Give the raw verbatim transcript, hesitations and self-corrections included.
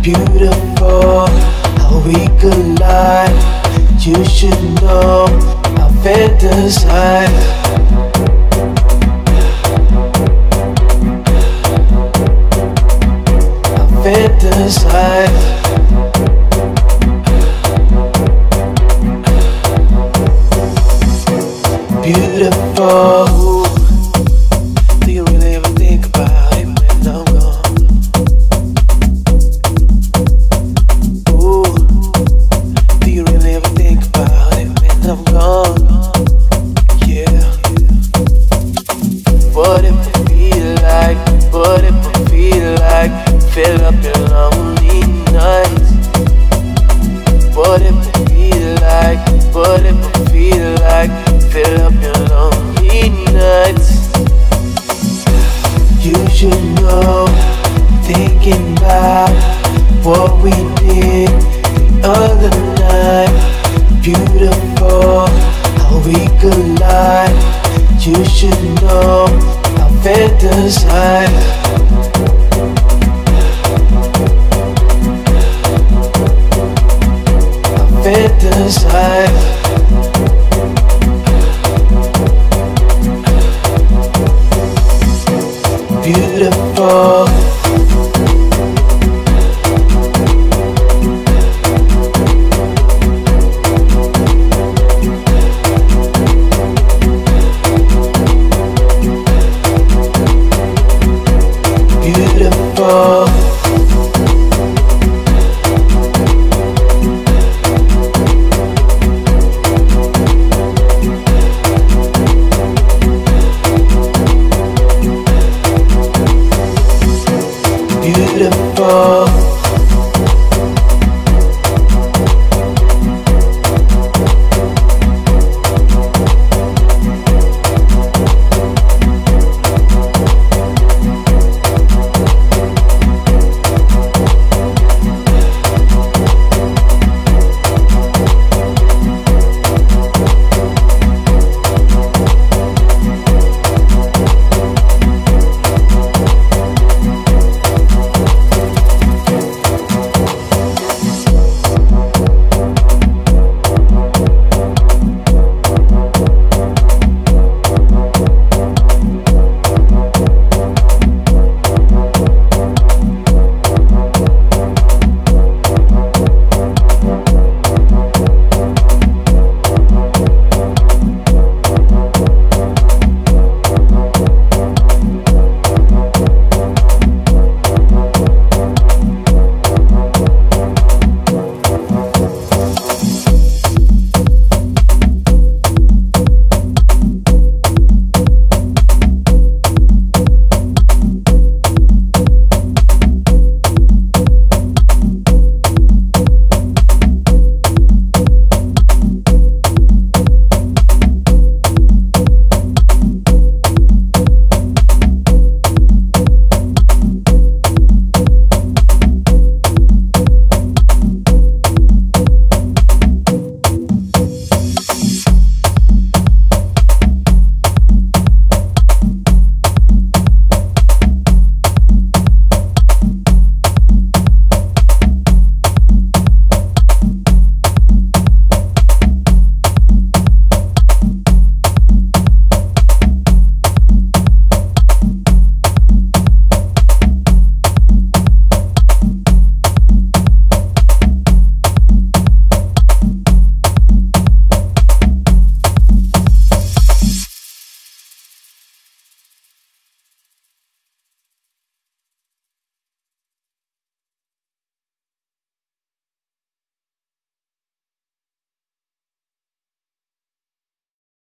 Beautiful, how we collide. You should know I fantasize. I fantasize. Beautiful. Do you really ever think about it when I'm gone? Ooh, do you really ever think about it when I'm gone? Yeah. What if I feel like, what if I feel like fill up your lonely nights? What if I feel like, what if I feel like fill up your lonely nights? You should know, thinking about what we did.